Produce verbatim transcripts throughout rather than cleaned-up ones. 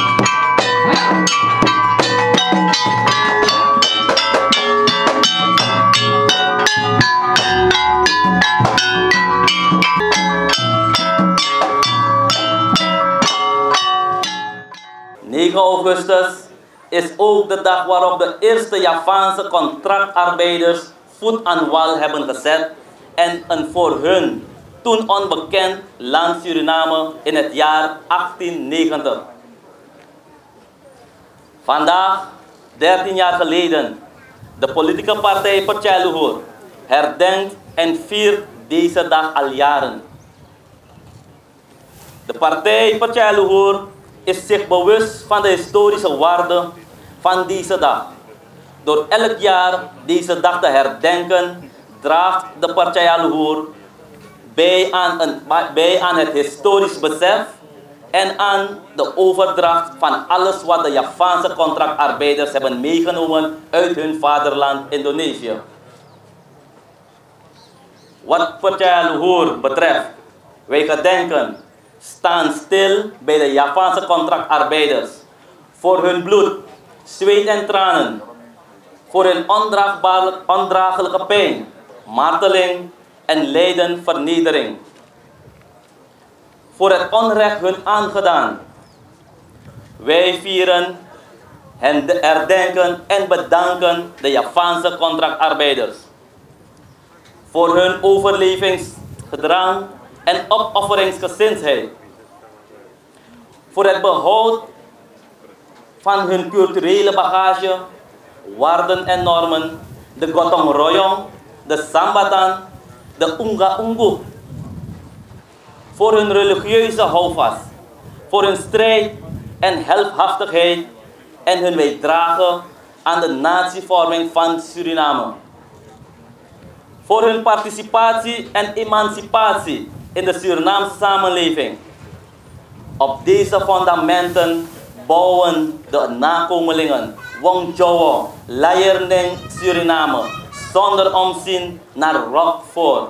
negen augustus is ook de dag waarop de eerste Javaanse contractarbeiders voet aan wal hebben gezet en een voor hun toen onbekend land Suriname in het jaar achttiennegentig. Vandaag, dertien jaar geleden, de politieke partij Partij Luhur herdenkt en viert deze dag al jaren. De partij Partij Luhur is zich bewust van de historische waarde van deze dag. Door elk jaar deze dag te herdenken, draagt de Partij Luhur bij aan, een, bij aan het historisch besef en aan de overdracht van alles wat de Javaanse contractarbeiders hebben meegenomen uit hun vaderland Indonesië. Wat Partij Luhur betreft, wij gedenken, staan stil bij de Javaanse contractarbeiders voor hun bloed, zweet en tranen, voor hun ondraaglijke pijn, marteling en lijden, vernedering, voor het onrecht hun aangedaan. Wij vieren, herdenken en bedanken de Javaanse contractarbeiders voor hun overlevingsgedrang en opofferingsgezindheid, voor het behoud van hun culturele bagage, waarden en normen, de gotong royong, de sambatan, de unga ungu, voor hun religieuze houvast, voor hun strijd en heldhaftigheid en hun bijdrage aan de natievorming van Suriname, voor hun participatie en emancipatie in de Surinaamse samenleving. Op deze fundamenten bouwen de nakomelingen Wong Jowo, Leierning Suriname, zonder omzien naar Rockford.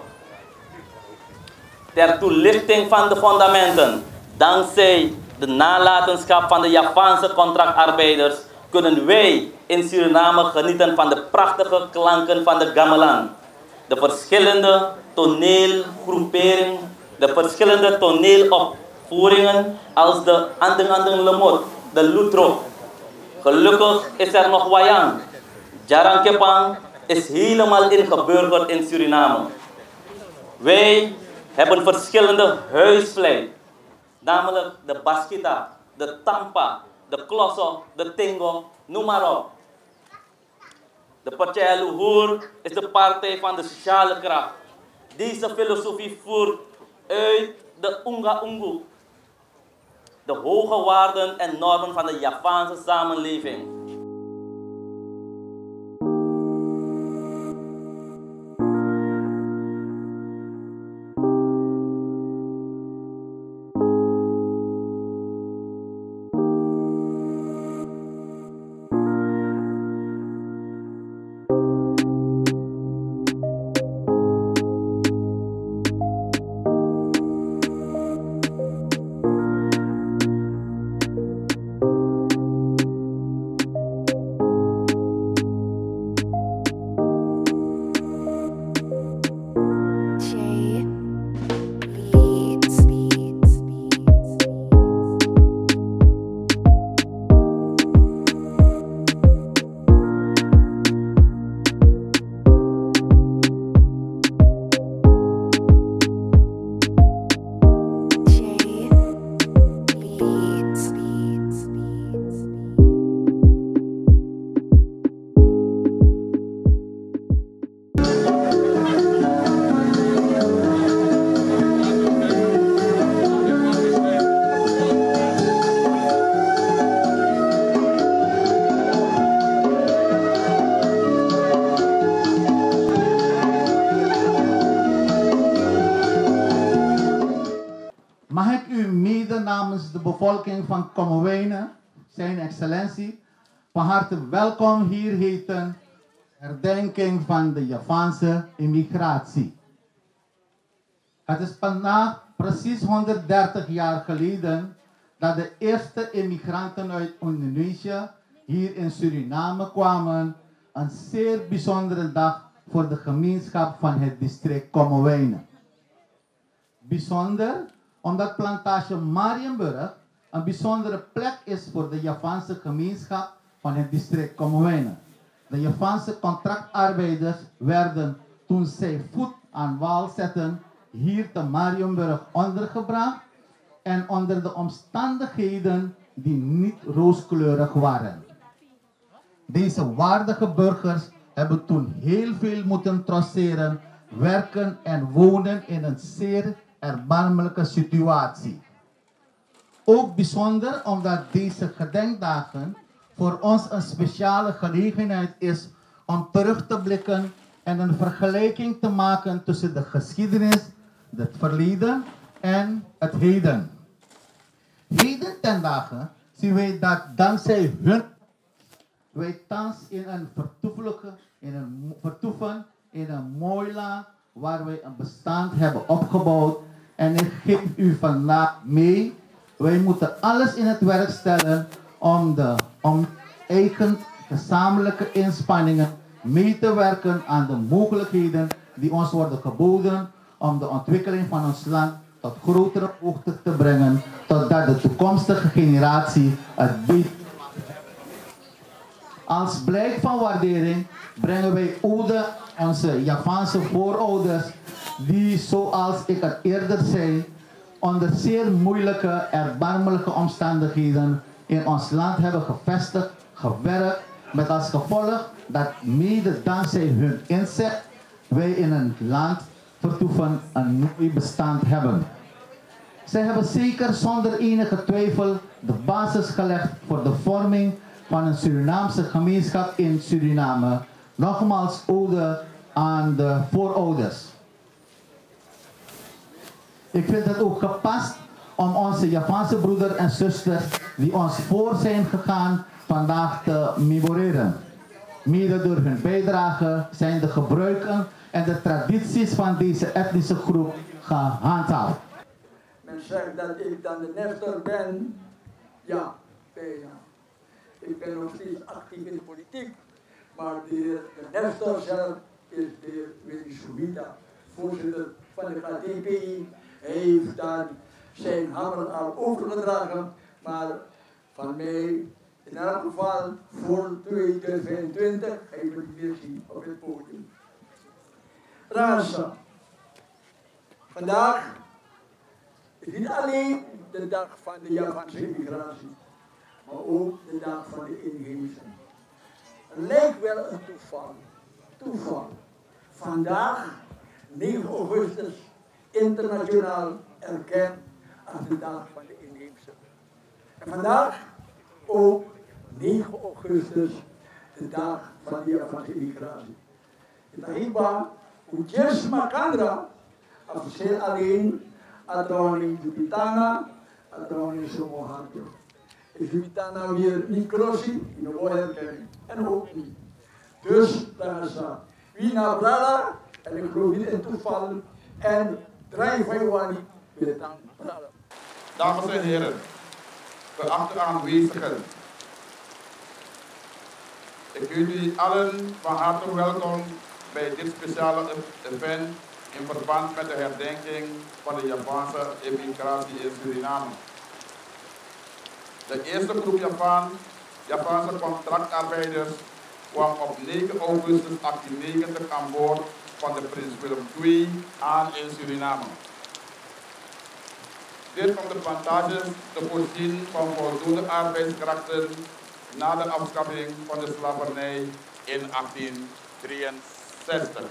Ter toelichting van de fundamenten, dankzij de nalatenschap van de Javaanse contractarbeiders, kunnen wij in Suriname genieten van de prachtige klanken van de gamelan. De verschillende toneelgroeperingen, de verschillende toneelopvoeringen als de Andeng Andeng Lemot, de Lutro. Gelukkig is er nog wayang. Jarang Kepang is helemaal ingeburgerd in Suriname. Wij hebben verschillende huisvlei, namelijk de Baskita, de Tampa, de Klosso, de Tingo, noem maar op. De Partij Luhur is de partij van de sociale kracht. Deze filosofie voert uit de Unga Ungu, de hoge waarden en normen van de Javaanse samenleving. Mag ik u mede namens de bevolking van Kommerwijnen, zijn excellentie, van harte welkom hier heten, herdenking van de Javaanse immigratie. Het is vandaag precies honderddertig jaar geleden dat de eerste immigranten uit Indonesië hier in Suriname kwamen, een zeer bijzondere dag voor de gemeenschap van het district Kommerwijnen. Bijzonder omdat plantage Marienburg een bijzondere plek is voor de Javaanse gemeenschap van het district Kommerwijnen. De Javaanse contractarbeiders werden, toen zij voet aan wal zetten, hier te Marienburg ondergebracht en onder de omstandigheden die niet rooskleurig waren. Deze waardige burgers hebben toen heel veel moeten trotseren, werken en wonen in een zeer erbarmelijke situatie. Ook bijzonder omdat deze gedenkdagen voor ons een speciale gelegenheid is om terug te blikken en een vergelijking te maken tussen de geschiedenis, het verleden en het heden. Heden ten dagen zien wij dat dankzij hun wij thans in een vertoefelijke, in een vertoeven in een mooi land waar wij een bestand hebben opgebouwd. En ik geef u vandaag mee, wij moeten alles in het werk stellen om de om eigen gezamenlijke inspanningen mee te werken aan de mogelijkheden die ons worden geboden om de ontwikkeling van ons land tot grotere hoogte te brengen, totdat de toekomstige generatie het beter. Als blijk van waardering brengen wij ode aan onze Javaanse voorouders, die, zoals ik het eerder zei, onder zeer moeilijke, erbarmelijke omstandigheden in ons land hebben gevestigd, gewerkt, met als gevolg dat mede dankzij hun inzet wij in een land vertoeven een mooi bestand hebben. Zij hebben zeker zonder enige twijfel de basis gelegd voor de vorming van een Surinaamse gemeenschap in Suriname. Nogmaals ode aan de voorouders. Ik vind het ook gepast om onze Javaanse broeders en zusters die ons voor zijn gegaan vandaag te memoreren. Mede door hun bijdrage zijn de gebruiken en de tradities van deze etnische groep gehandhaafd. Men zegt dat ik dan de Nestor ben. Ja, bijna. Ik ben nog steeds actief in de politiek. Maar de, de Nestor zelf is de heer Willy Soumita, voorzitter van de K D P I. Hij heeft dan zijn hamer al overgedragen, maar van mij in elk geval voor tweeduizend vijfentwintig ga je het weer zien op het podium. Raadzaam. Vandaag is niet alleen de dag van de Javaanse immigratie, maar ook de dag van de inheemsen. Het lijkt wel een toeval. Toeval. Vandaag, negen augustus, internationaal erkend als de dag van de inheemsen. En vandaag ook negen augustus, de dag van de Javaanse immigratie. Itahiba, Ujes Makandra, officieel alleen, Adoni Jupitana, Adoni Somoharjo. Is Jupitana weer niet crossie, in de herkenning. En ook niet. Dus, daar staat. Wie naar Brada, en ik geloof niet in toevallen, en drie Februari weer dan Brada. Dames en heren, geachte aanwezigen. Ik heet jullie allen van harte welkom bij dit speciale event in verband met de herdenking van de Javaanse immigratie in Suriname. De eerste groep Javaan, Javaanse contractarbeiders kwam op negen augustus achttienhonderdnegentig aan boord van de Prins Willem de Tweede aan in Suriname. Dit om de plantages te voorzien van voldoende arbeidskrachten na de afschaffing van de slavernij in achttien drieënzestig.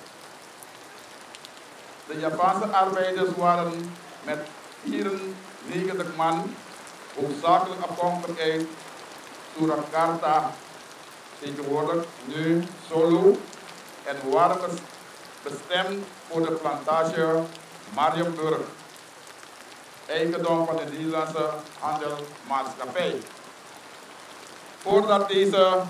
De Javaanse arbeiders waren met vierennegentig man, hoofdzakelijk afkomstig uit Surakarta, tegenwoordig nu Solo, en waren bestemd voor de plantage Marienburg, eigendom van de Nederlandse Handelmaatschappij. Voordat deze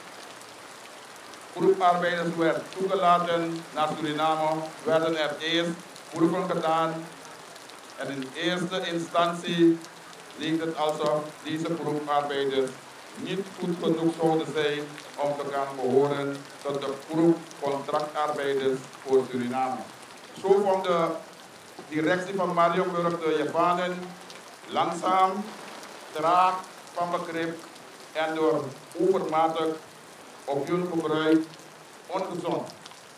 groep arbeiders werd toegelaten naar Suriname, werden er eerst proeven gedaan en in eerste instantie lijkt het alsof deze groep arbeiders niet goed genoeg zouden zijn om te gaan behoren tot de groep contractarbeiders voor Suriname. Zo vond de directie van Marienburg de Javanen langzaam, traag van begrip en door overmatig opiumgebruik ongezond.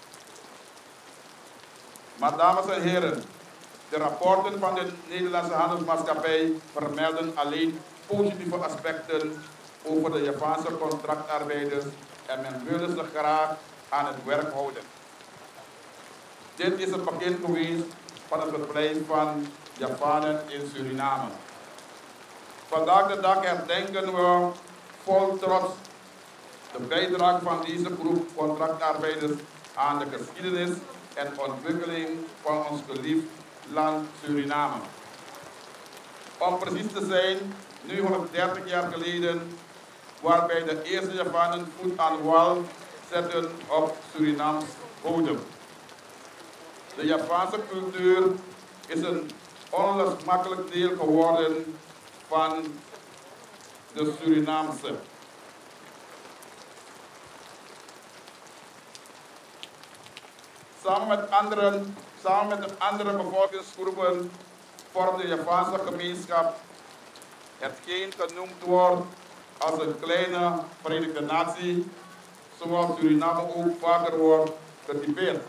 Maar dames en heren, de rapporten van de Nederlandse Handelsmaatschappij vermelden alleen positieve aspecten over de Javaanse contractarbeiders en men wilde ze graag aan het werk houden. Dit is het begin geweest van het verblijf van Javanen in Suriname. Vandaag de dag herdenken we vol trots de bijdrage van deze groep contractarbeiders aan de geschiedenis en ontwikkeling van ons geliefd land Suriname. Om precies te zijn, nu honderddertig jaar geleden, waarbij de eerste Javanen voet aan wal zetten op Surinaams bodem. De Javaanse cultuur is een onlosmakelijk deel geworden van de Surinaamse. Samen met, anderen, samen met de andere bevolkingsgroepen vormt de Javaanse gemeenschap hetgeen genoemd wordt als een kleine Verenigde Natie, zoals Suriname ook vaker wordt getypeerd.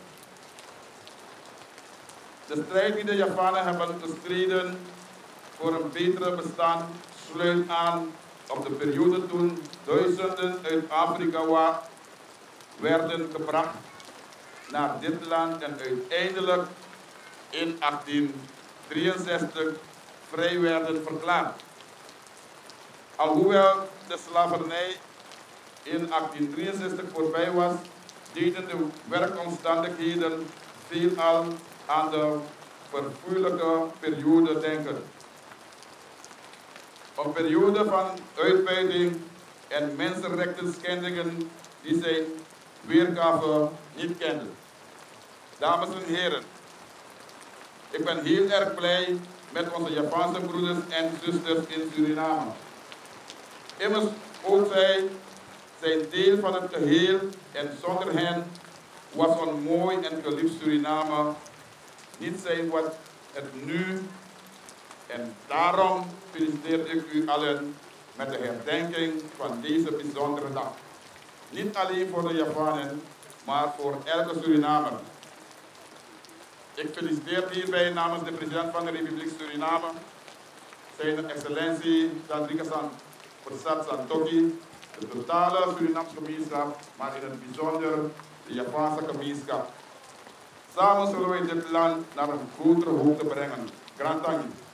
De strijd die de Javanen hebben gestreden voor een betere bestaan sluit aan op de periode toen duizenden uit Afrika werden gebracht naar dit land en uiteindelijk in achttien drieënzestig vrij werden verklaard. Alhoewel de slavernij in achttien drieënzestig voorbij was, deden de werkomstandigheden veelal aan de verfoeilijke periode denken. Een periode van uitbuiting en mensenrechtenschendingen die zijn weergave niet kende. Dames en heren, ik ben heel erg blij met onze Javaanse broeders en zusters in Suriname. Immers, ook zij zijn deel van het geheel en zonder hen was een mooi en geliefd Suriname niet zijn wat het nu. En daarom feliciteer ik u allen met de herdenking van deze bijzondere dag. Niet alleen voor de Javanen, maar voor elke Surinamer. Ik feliciteer hierbij namens de president van de Republiek Suriname, zijn excellentie Sandrika Persat Santokhi, de totale Surinaamse gemeenschap, maar in het bijzonder de Javaanse gemeenschap. Samen zullen wij dit land naar een grotere hoogte brengen. Grand dank.